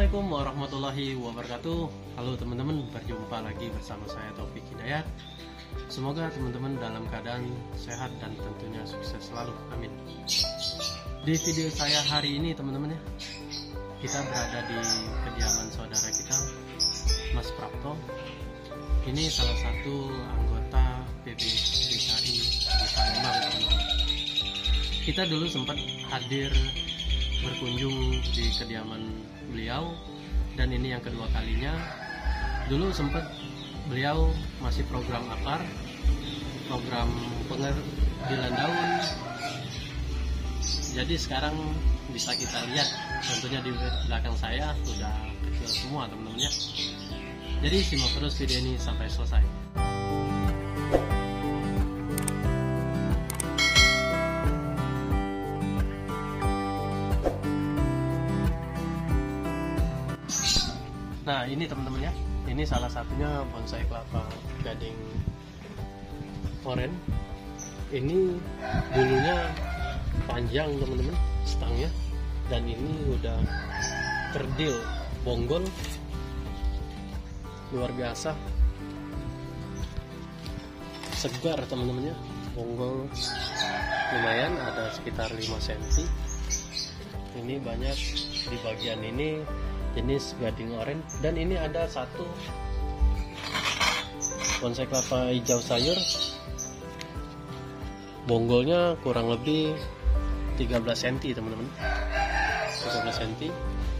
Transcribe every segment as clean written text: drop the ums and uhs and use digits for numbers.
Assalamualaikum warahmatullahi wabarakatuh. Halo teman-teman, berjumpa lagi bersama saya Taufik Hidayat. Semoga teman-teman dalam keadaan sehat dan tentunya sukses selalu, amin. Di video saya hari ini teman-teman ya, kita berada di kediaman saudara kita, Mas Prapto. Ini salah satu anggota PB DKI di Palembang. Kita dulu sempat hadir berkunjung di kediaman beliau, dan ini yang kedua kalinya. Dulu sempat beliau masih program akar, program pengerdilan daun. Jadi sekarang bisa kita lihat, tentunya di belakang saya sudah kecil semua teman-teman ya. Jadi simak terus video ini sampai selesai. Nah ini teman-teman ya, ini salah satunya bonsai kelapa gading oren. Ini bulunya panjang teman-teman, stangnya, dan ini udah kerdil, bonggol, luar biasa, segar teman-teman ya. Bonggol lumayan, ada sekitar 5 cm. Ini banyak di bagian ini jenis gading oren, dan ini ada satu bonsai kelapa hijau sayur, bonggolnya kurang lebih 13 cm teman-teman, 13 cm.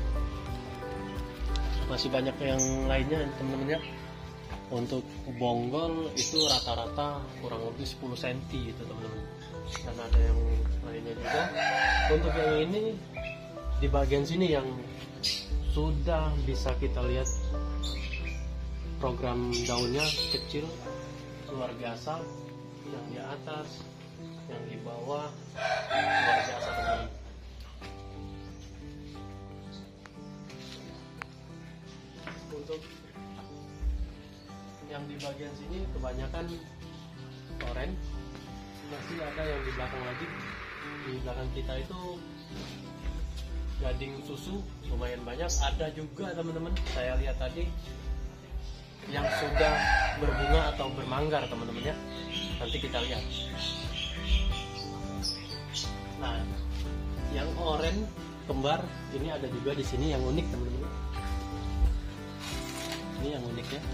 Masih banyak yang lainnya teman-teman ya. Untuk bonggol itu rata-rata kurang lebih 10 cm itu teman-teman, dan ada yang lainnya juga. Untuk yang ini di bagian sini yang sudah bisa kita lihat program daunnya kecil, luar biasa. Yang di atas, yang di bawah, luar biasa teman-teman. Untuk yang di bagian sini kebanyakan oren, masih ada yang di belakang lagi. Di belakang kita itu gading susu lumayan banyak. Ada juga teman-teman, saya lihat tadi yang sudah berbunga atau bermanggar teman-teman ya. Nanti kita lihat. Nah, yang oren kembar ini ada juga di sini yang unik teman-teman. Ini yang unik ya,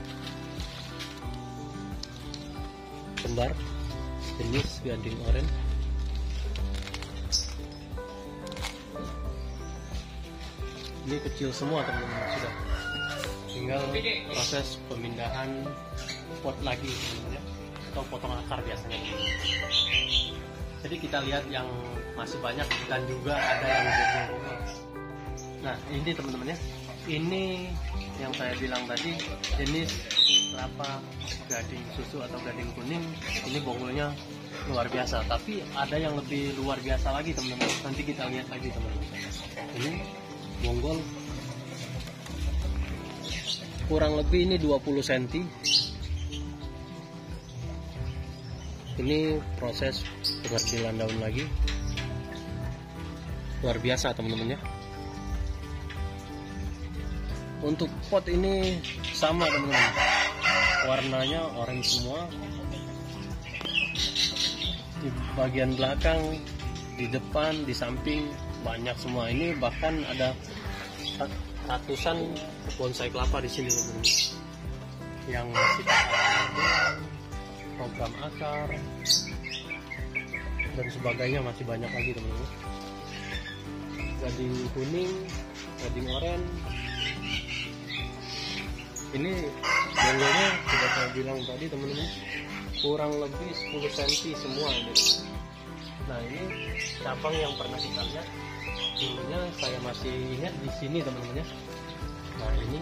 kembar jenis gading oren. Ini kecil semua teman-teman, sudah tinggal proses pemindahan pot lagi teman-teman ya, atau potong akar biasanya. Jadi kita lihat yang masih banyak, dan juga ada yang bonggol. Nah ini teman-teman ya, ini yang saya bilang tadi jenis kelapa gading susu atau gading kuning. Ini bonggolnya luar biasa, tapi ada yang lebih luar biasa lagi teman-teman. Nanti kita lihat lagi teman-teman. Ini bonggol kurang lebih ini 20 cm. Ini proses pengerdilan daun lagi, luar biasa teman-teman ya. Untuk pot ini sama teman-teman, warnanya orange semua. Di bagian belakang, di depan, di samping banyak semua. Ini bahkan ada ratusan bonsai kelapa di sini teman-teman, yang masih program akar dan sebagainya, masih banyak lagi teman-teman. Gading kuning, gading oren. Ini bonggolnya sudah saya bilang tadi teman-teman, kurang lebih 10 cm semua ini. Nah ini cabang yang pernah kita lihat dulunya, saya masih ingat di sini teman-teman ya. Nah ini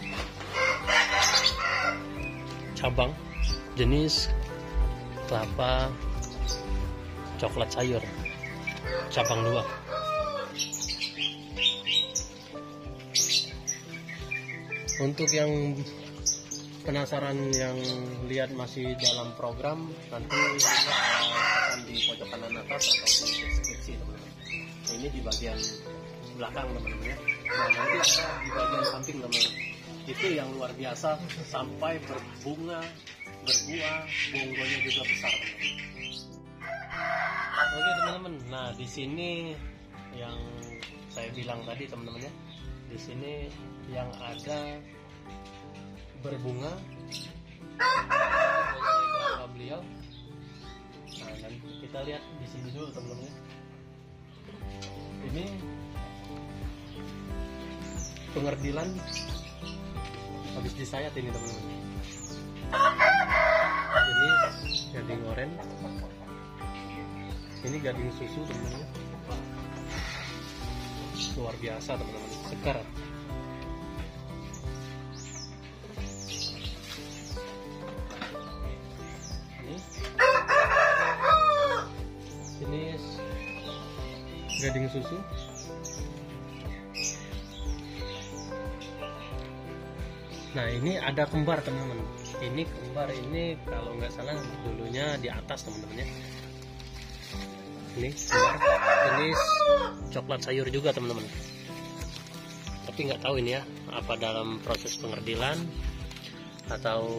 cabang jenis kelapa coklat sayur, cabang 2. Untuk yang penasaran, yang lihat masih dalam program, nanti akan di pojok kanan atas atau di deskripsi teman-teman. Ini di bagian belakang teman-teman ya. Nah nanti ada di bagian samping teman-teman. Itu yang luar biasa, sampai berbunga, berbuah, bonggolnya juga besar teman-teman. Oke teman-teman, nah di sini yang saya bilang tadi teman-teman ya, di sini yang ada berbunga kelapa beliau. Nah, dan kita lihat di sini dulu teman-teman. Ini pengerdilan habis disayat ini teman-teman. Ini gading oren, ini gading susu teman-teman. Luar biasa teman-teman, segar. Ini gading susu. Nah ini ada kembar teman-teman. Ini kembar ini kalau nggak salah dulunya di atas teman-teman ya. Ini kembar, ini coklat sayur juga teman-teman. Tapi nggak tahu ini ya apa dalam proses pengerdilan atau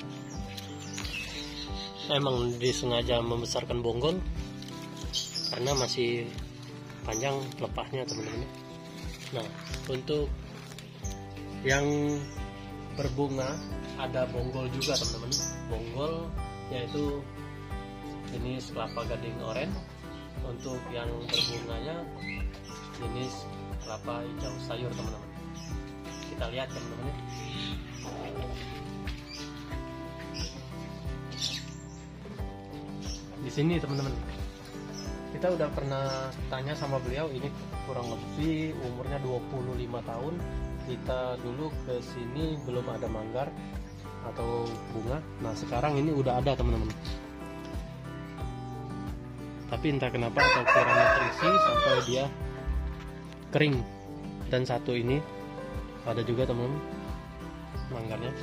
emang disengaja membesarkan bonggol karena masih panjang pelepahnya teman-teman. Nah untuk yang berbunga ada bonggol juga teman-teman. Bonggol yaitu jenis kelapa gading oren. Untuk yang berbunganya jenis kelapa hijau sayur teman-teman. Kita lihat teman-teman ya. Di sini teman-teman, kita udah pernah tanya sama beliau, ini kurang lebih umurnya 25 tahun. Kita dulu ke sini belum ada manggar atau bunga. Nah sekarang ini udah ada teman-teman. Tapi entah kenapa atau kurang nutrisi sampai dia kering. Dan satu ini ada juga teman-teman manggarnya.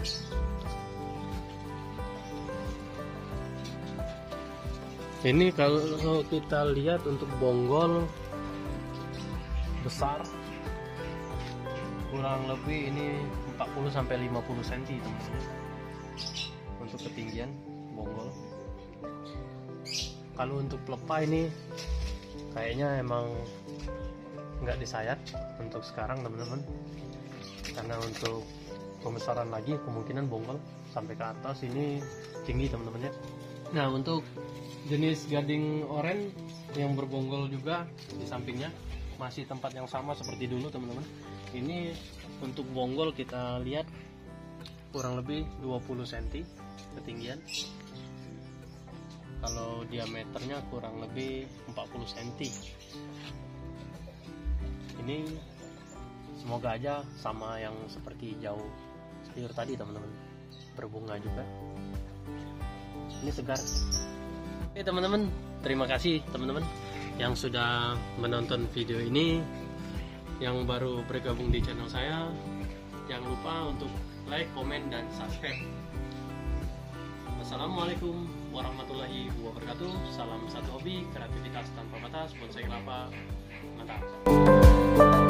Ini kalau kita lihat untuk bonggol besar kurang lebih ini 40 sampai 50 cm teman-teman. Untuk ketinggian bonggol. Kalau untuk pelepah ini kayaknya emang nggak disayat untuk sekarang teman-teman, karena untuk pembesaran lagi kemungkinan bonggol sampai ke atas ini tinggi teman-teman ya. Nah untuk jenis gading oren yang berbonggol juga di sampingnya masih tempat yang sama seperti dulu teman-teman. Ini untuk bonggol kita lihat kurang lebih 20 cm ketinggian. Kalau diameternya kurang lebih 40 cm. Ini semoga aja sama yang seperti hijau sayur tadi teman-teman, berbunga juga. Ini segar. Oke teman-teman, terima kasih teman-teman yang sudah menonton video ini. Yang baru bergabung di channel saya, jangan lupa untuk like, komen, dan subscribe. Assalamualaikum warahmatullahi wabarakatuh. Salam satu hobi, kreativitas tanpa batas, bonsai kelapa, mantap.